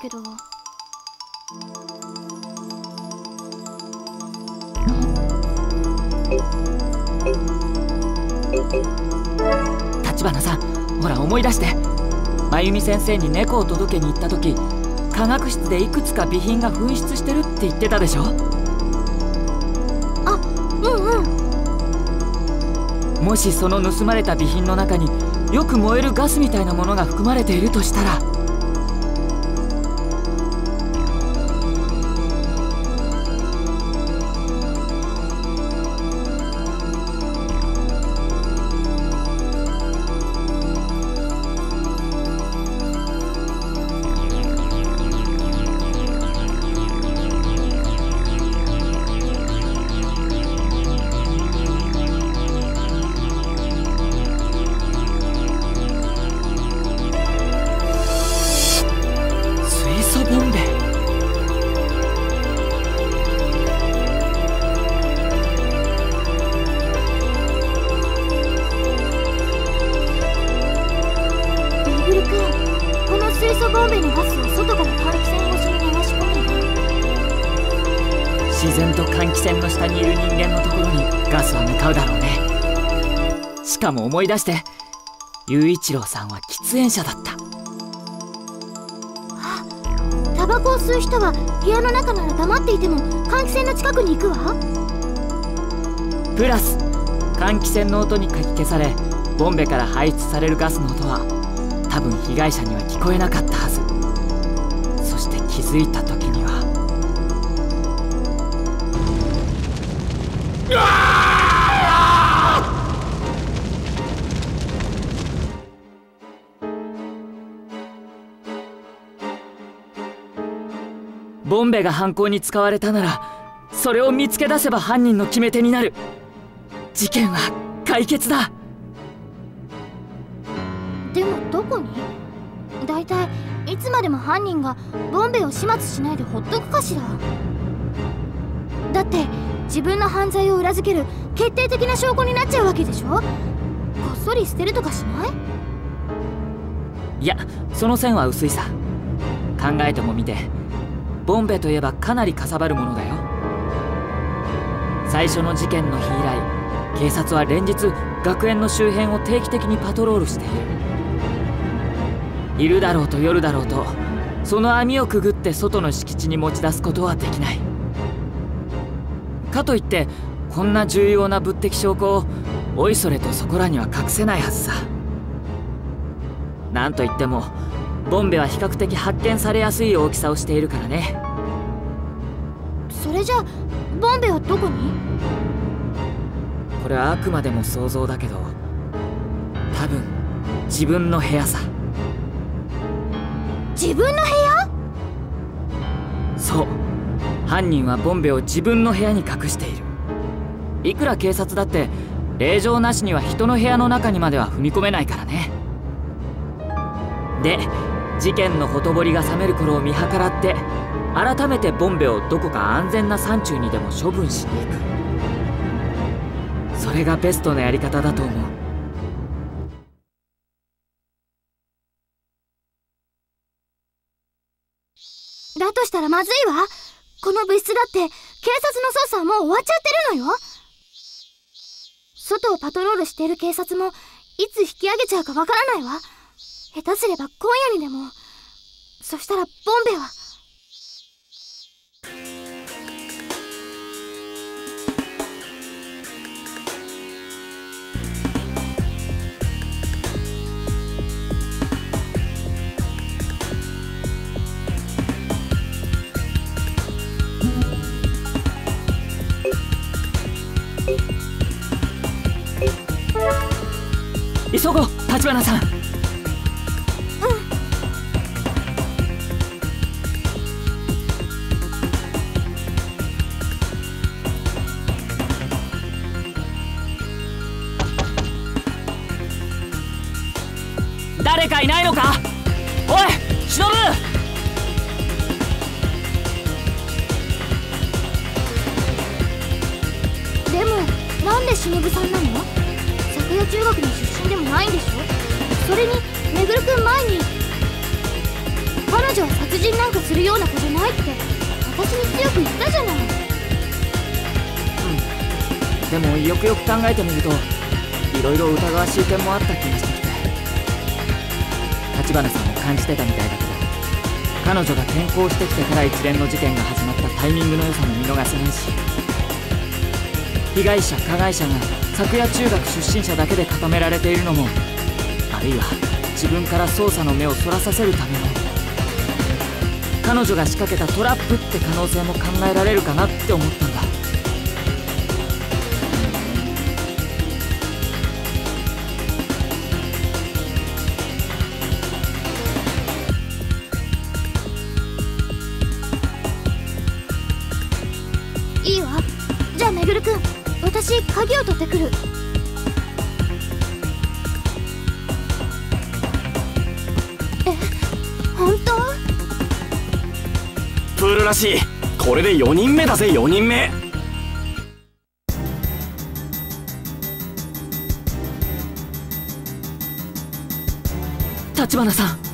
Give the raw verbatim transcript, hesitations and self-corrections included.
けど。 立花さん、ほら思い出して。真由美先生に猫を届けに行った時、科学室でいくつか備品が紛失してるって言ってたでしょ。 あ、うんうん。 もしその盗まれた備品の中によく燃えるガスみたいなものが含まれているとしたら、自然と換気扇の下にいる人間のところにガスは向かうだろうね。しかも思い出して、雄一郎さんは喫煙者だった。 あ、タバコを吸う人は部屋の中なら黙っていても換気扇の近くに行くわ。 プラス換気扇の音にかき消され、ボンベから排出されるガスの音は多分被害者には聞こえなかったはず。そして気づいた時には、うわー！ボンベが犯行に使われたなら、それを見つけ出せば犯人の決め手になる。事件は解決だ。 でもどこに？だいたいいつまでも犯人がボンベを始末しないでほっとくかしら。だって自分の犯罪を裏付ける決定的な証拠になっちゃうわけでしょ。こっそり捨てるとかしない？ いや、その線は薄いさ。考えてもみて、ボンベといえばかなりかさばるものだよ。最初の事件の日以来、警察は連日学園の周辺を定期的にパトロールしている。昼だろうと夜だろうと、その網をくぐって外の敷地に持ち出すことはできない。かといってこんな重要な物的証拠をおいそれとそこらには隠せないはずさ。なんといってもボンベは比較的発見されやすい大きさをしているからね。 それじゃあボンベはどこに？ これはあくまでも想像だけど、多分自分の部屋さ。 自分の部屋？ そう、犯人はボンベを自分の部屋に隠している。いくら警察だって令状なしには人の部屋の中にまでは踏み込めないからね。で、事件のほとぼりが冷める頃を見計らって、改めてボンベをどこか安全な山中にでも処分しに行く。それがベストなやり方だと思う。 だとしたらまずいわ。この物質だって警察の捜査はもう終わっちゃってるのよ。外をパトロールしている警察もいつ引き上げちゃうかわからないわ。下手すれば今夜にでも。そしたらボンベは。 急ごう、立花さん。誰かいないのか？おい、忍！ でもなんで忍さんなの？昨夜中学の出身でもないんでしょ？それにめぐるくん前に。 彼女は殺人なんかするようなことないって私に強く言ったじゃない。 でもよくよく考えてみるといろいろ疑わしい点もあった気がしてきて、橘さんも感じてたみたいだけど、彼女が転校してきてから一連の事件が始まったタイミングの良さも見逃せないし、被害者加害者が昨夜中学出身者だけで固められているのも、あるいは自分から捜査の目をそらさせるための彼女が仕掛けたトラップって可能性も考えられるかなって思ったんだ。 いいわ。じゃあめぐるくん、私鍵を取ってくる。え、本当？ プールらしい。これでよにんめだぜ、よにんめ。 橘さん、